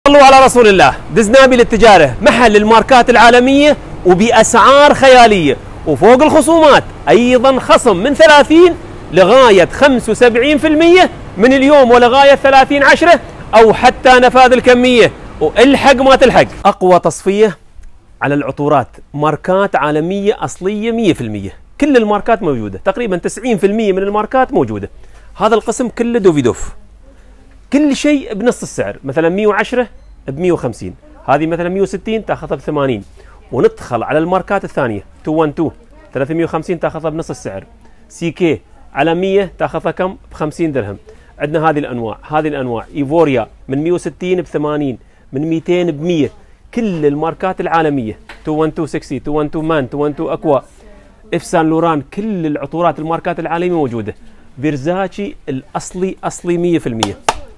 صلوا على رسول الله. دزنابي للتجارة، محل الماركات العالمية وبأسعار خيالية، وفوق الخصومات أيضا خصم من 30 لغاية 75% من اليوم ولغاية 30/10 أو حتى نفاذ الكمية. والحق ما تلحق. أقوى تصفية على العطورات، ماركات عالمية أصلية 100%. كل الماركات موجودة، تقريبا 90% من الماركات موجودة. هذا القسم كله دوفيدوف، كل شيء بنص السعر. مثلا 110 ب 150، هذه مثلا 160 تاخذها ب 80. وندخل على الماركات الثانيه، 212 350 تاخذها بنص السعر. سي كي على 100 تاخذها كم؟ ب 50 درهم. عندنا هذه الانواع ايفوريا من 160 ب 80، من 200 ب 100. كل الماركات العالميه، 212 60، 212 مان، 212 اكوا، اف سان لوران، كل العطورات الماركات العالميه موجوده. فيرزاتشي الاصلي اصلي 100%،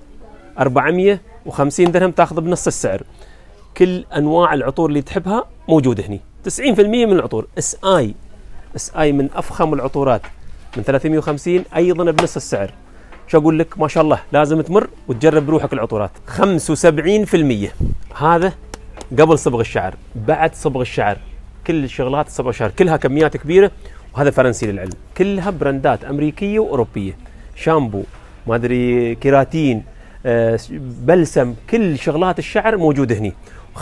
450 درهم تاخذ بنص السعر. كل انواع العطور اللي تحبها موجوده هني، 90% من العطور. اس اي من افخم العطورات، من 350 ايضا بنص السعر. شو اقول لك، ما شاء الله لازم تمر وتجرب بروحك العطورات. 75% هذا قبل صبغ الشعر، بعد صبغ الشعر. كل الشغلات صبغ الشعر كلها كميات كبيره، وهذا فرنسي للعلم. كلها براندات امريكيه واوروبيه، شامبو، ما ادري كيراتين، بلسم، كل شغلات الشعر موجوده هني،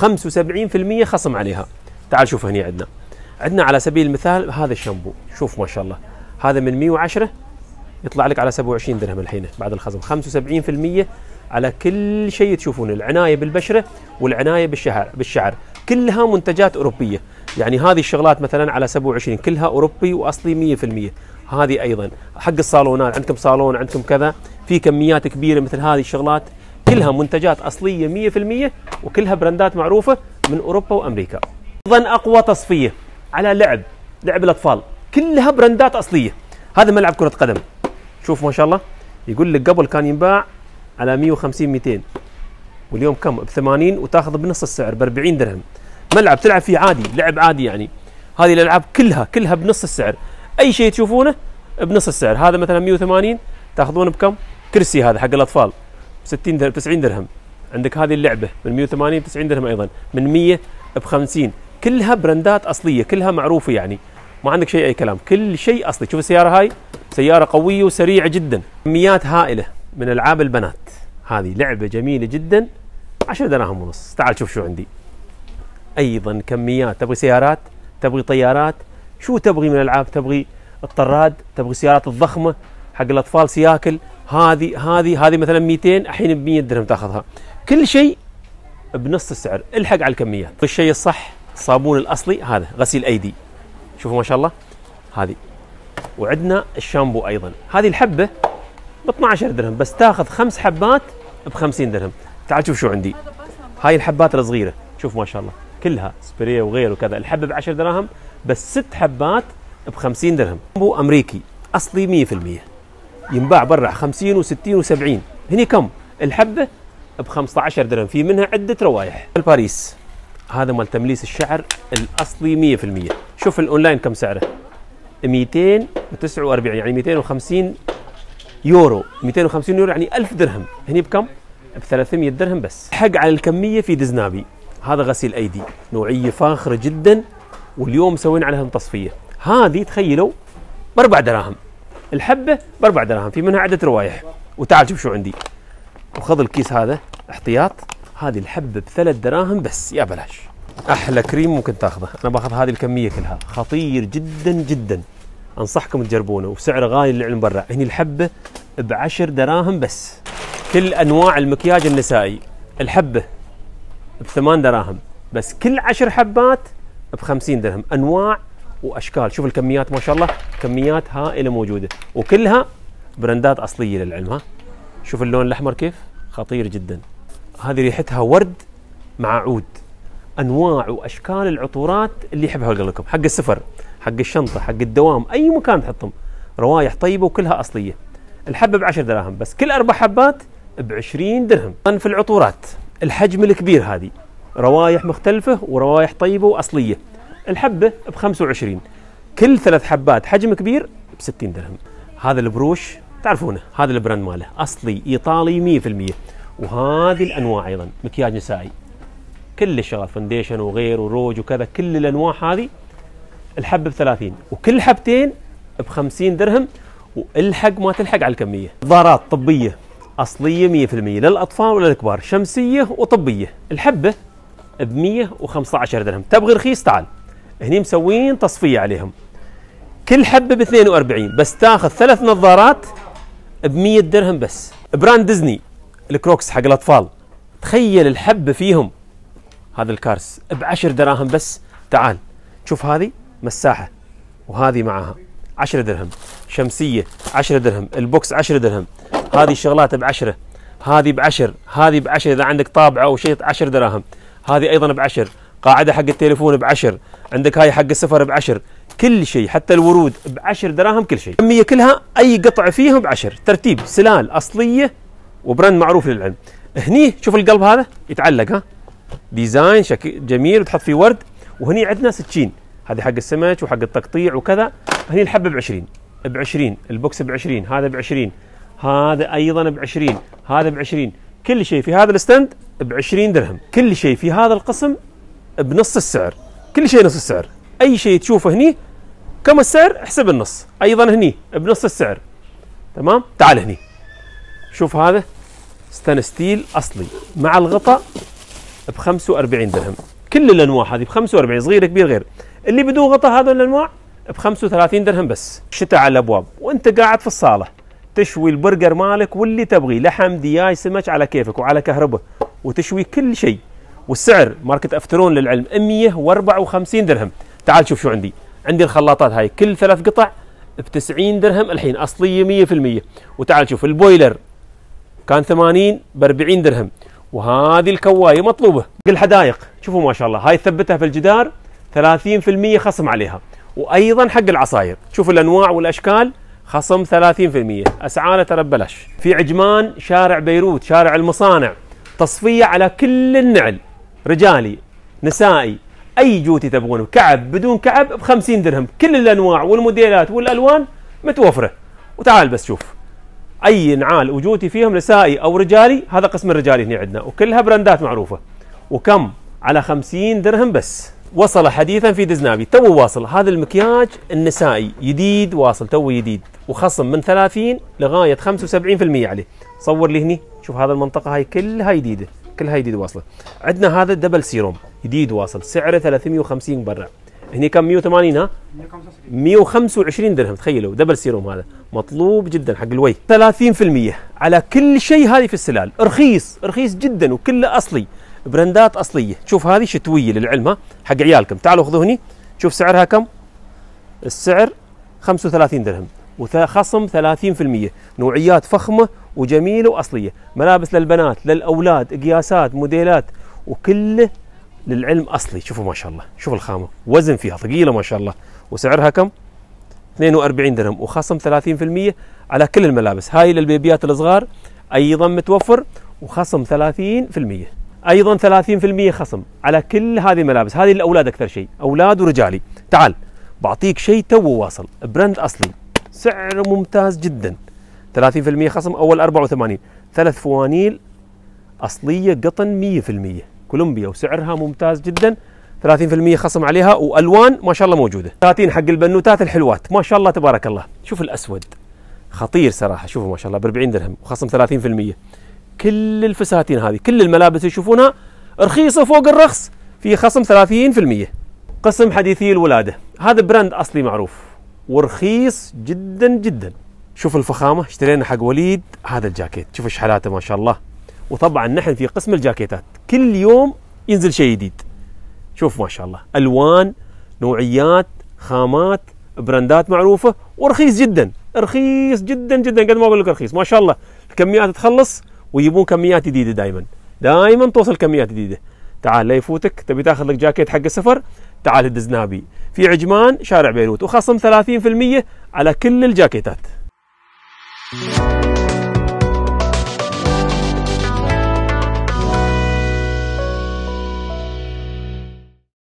75% خصم عليها. تعال شوف هني عندنا على سبيل المثال هذا الشامبو، شوف ما شاء الله، هذا من 110 يطلع لك على 27 درهم الحين بعد الخصم. 75% على كل شيء تشوفونه، العنايه بالبشره والعنايه بالشعر كلها منتجات اوروبيه. يعني هذه الشغلات مثلا على 27 كلها اوروبي واصلي 100%. هذه ايضا حق الصالونات، عندكم صالون عندكم كذا، في كميات كبيره مثل هذه الشغلات كلها منتجات اصليه 100%، وكلها براندات معروفه من اوروبا وامريكا. ايضا اقوى تصفيه على لعب الاطفال، كلها براندات اصليه. هذا ملعب كره قدم، شوف ما شاء الله، يقول لك قبل كان ينباع على 150 200، واليوم كم؟ ب 80 وتاخذ بنص السعر ب 40 درهم. ملعب تلعب فيه عادي، لعب عادي يعني. هذه الالعاب كلها بنص السعر، اي شيء تشوفونه بنص السعر. هذا مثلا 180 تاخذونه بكم؟ كرسي هذا حق الاطفال ب 60 درهم 90 درهم. عندك هذه اللعبه من 180 ب 90 درهم ايضا، من 100 ب 50. كلها براندات اصليه، كلها معروفه يعني، ما عندك شيء اي كلام، كل شيء اصلي. شوف السياره هاي، سياره قويه وسريعه جدا. كميات هائله من العاب البنات، هذه لعبه جميله جدا، 10 دراهم ونص. تعال شوف شو عندي. ايضا كميات، تبغي سيارات، تبغي طيارات، شو تبغي من العاب، تبغي الطراد، تبغي السيارات الضخمه حق الاطفال، سياكل. هذه مثلا 200 الحين ب 100 درهم تاخذها. كل شيء بنص السعر، الحق على الكميات. الشيء الصح، الصابون الاصلي هذا غسيل ايدي، شوفوا ما شاء الله هذه. وعندنا الشامبو ايضا، هذه الحبه ب 12 درهم، بس تاخذ 5 حبات ب 50 درهم. تعال شوف شو عندي. هاي الحبات الصغيره، شوف ما شاء الله كلها سبراي وغيره وكذا. الحبه ب 10 دراهم، بس 6 حبات ب 50 درهم. شامبو امريكي اصلي 100%، ينباع برا 50 و60 و70. هني كم؟ الحبه ب 15 درهم، في منها عده روايح. الباريس هذا مال تمليس الشعر الاصلي 100%. شوف الاونلاين كم سعره، 249، يعني 250 يورو. 250 يورو يعني 1000 درهم. هني بكم؟ ب 300 درهم بس. حق على الكميه في دزنابي. هذا غسيل ايدي، نوعيه فاخره جدا، واليوم مسوين عليهم تصفيه. هذه تخيلوا ب4 دراهم، الحبه ب4 دراهم، في منها عده روايح. وتعال شوف شو عندي، وخذ الكيس هذا احتياط. هذه الحبه ب3 دراهم بس، يا بلاش. احلى كريم ممكن تاخذه، انا باخذ هذه الكميه كلها، خطير جدا جدا، انصحكم تجربونه، وسعره غالي للعلم برا. هني الحبه ب10 دراهم بس. كل انواع المكياج النسائي، الحبه ب8 دراهم، بس كل 10 حبات ب50 درهم. انواع واشكال، شوف الكميات ما شاء الله، كميات هائله موجوده، وكلها براندات اصليه للعلم. ها شوف اللون الاحمر كيف خطير جدا. هذه ريحتها ورد مع عود. انواع واشكال العطورات اللي يحبها قلبكم، حق السفر، حق الشنطه، حق الدوام، اي مكان تحطهم، روايح طيبه وكلها اصليه. الحبه ب10 دراهم، بس كل 4 حبات ب20 درهم. في العطورات الحجم الكبير، هذه روايح مختلفه وروايح طيبه واصليه. الحبه ب25، كل 3 حبات حجم كبير ب60 درهم. هذا البروش تعرفونه، هذا البراند ماله اصلي ايطالي 100%، وهذه الانواع ايضا مكياج نسائي، كل الشغلات فونديشن وغير وروج وكذا، كل الانواع هذه الحبه ب30 وكل حبتين ب50 درهم، والحق ما تلحق على الكميه. نظارات طبيه اصليه 100% للاطفال وللكبار، شمسيه وطبيه، الحبه ب115 درهم. تبغي رخيص تعال، هني مسوين تصفيه عليهم، كل حبه ب42 بس تاخذ 3 نظارات ب100 درهم بس. براند ديزني الكروكس حق الاطفال، تخيل الحبه فيهم هذا الكارس ب10 دراهم بس. تعال شوف هذه مساحه وهذه معها 10 درهم، شمسيه 10 درهم، البوكس 10 درهم، هذه الشغلات ب10، هذه ب10، هذه ب10 اذا عندك طابعه او شيء 10 دراهم، هذه ايضا ب10، قاعده حق التليفون ب10، عندك هاي حق السفر ب10، كل شيء حتى الورود ب10 دراهم كل شيء. الكميه كلها اي قطعه فيهم ب10، ترتيب سلال اصليه وبراند معروف للعلم. هني شوف القلب هذا يتعلق، ها ديزاين شكل جميل وتحط فيه ورد، وهني عندنا سكين هذه حق السمك وحق التقطيع وكذا. هني الحبه ب20، البوكس ب20، هذا ب20، هذا ايضا ب20، هذا ب20، كل شيء في هذا الستند ب20 درهم، كل شيء في هذا القسم بنص السعر، كل شيء نص السعر، اي شيء تشوفه هني كم السعر احسب النص، ايضا هني بنص السعر. تمام. تعال هني شوف هذا ستان ستيل اصلي مع الغطاء ب45 درهم، كل الانواع هذه ب45، صغير كبير غير. اللي بدون غطاء هذول الانواع ب35 درهم بس. شتاء على الابواب وانت قاعد في الصاله تشوي البرجر مالك واللي تبغي، لحم دياي سمك على كيفك وعلى كهرباء، وتشوي كل شيء. والسعر ماركة افترون للعلم 154 درهم. تعال شوف شو عندي الخلاطات هاي كل 3 قطع ب90 درهم الحين اصليه 100%. وتعال شوف البويلر كان 80 ب40 درهم، وهذه الكوايه مطلوبه. الحدائق شوفوا ما شاء الله، هاي ثبتها في الجدار 30% خصم عليها. وايضا حق العصاير شوف الانواع والاشكال خصم 30%، اسعاره ترى ببلاش. في عجمان شارع بيروت شارع المصانع تصفيه على كل النعل، رجالي نسائي اي جوتي تبغونه، كعب بدون كعب ب50 درهم، كل الانواع والموديلات والالوان متوفره. وتعال بس شوف اي نعال وجوتي فيهم نسائي او رجالي، هذا قسم الرجالي هنا عندنا وكلها براندات معروفه. وكم على 50 درهم بس. وصل حديثا في دزنابي تو واصل هذا المكياج النسائي جديد، واصل تو جديد وخصم من 30 لغايه 75% عليه. صور لي هني شوف هذا المنطقه هاي كلها جديده، كلها جديد واصله. عندنا هذا دبل سيروم جديد واصل سعره 350 برا، هني كم 180، ها 125 درهم. تخيلوا دبل سيروم هذا مطلوب جدا حق الوجه. 30% على كل شيء، هذه في السلال رخيص جدا وكله اصلي، براندات اصليه. شوف هذه شتويه للعلم، ها حق عيالكم. تعالوا خذوا هني شوف سعرها كم، السعر 35 درهم وخصم 30%. نوعيات فخمه وجميله واصليه، ملابس للبنات للاولاد، قياسات موديلات وكله للعلم اصلي. شوفوا ما شاء الله، شوف الخامه وزن فيها ثقيله ما شاء الله. وسعرها كم 42 درهم وخصم 30% على كل الملابس. هاي للبيبيات الصغار ايضا متوفر وخصم 30%، ايضا 30% خصم على كل هذه الملابس. هذه الاولاد اكثر شيء، اولاد ورجالي. تعال بعطيك شيء تو واصل براند اصلي سعر ممتاز جدا، 30% خصم اول 84، 3 فوانيل اصليه قطن 100% كولومبيا وسعرها ممتاز جدا، 30% خصم عليها والوان ما شاء الله موجوده. 30 حق البنوتات الحلوات ما شاء الله تبارك الله. شوف الاسود خطير صراحه، شوفوا ما شاء الله ب40 درهم وخصم 30%. كل الفساتين هذه كل الملابس تشوفونها رخيصه فوق الرخص في خصم 30%. قسم حديثي الولاده، هذا براند اصلي معروف ورخيص جدا جدا. شوف الفخامه، اشترينا حق وليد هذا الجاكيت، شوف ايش حالاته ما شاء الله. وطبعا نحن في قسم الجاكيتات كل يوم ينزل شيء جديد. شوف ما شاء الله الوان نوعيات خامات براندات معروفه ورخيص جدا، رخيص جدا جدا. قد ما اقول لك رخيص ما شاء الله. الكميات تخلص ويجيبون كميات جديده، دائما توصل كميات جديده. تعال لا يفوتك، تبي تاخذ لك جاكيت حق السفر، تعال الدزنابي في عجمان شارع بيروت وخصم 30% على كل الجاكيتات.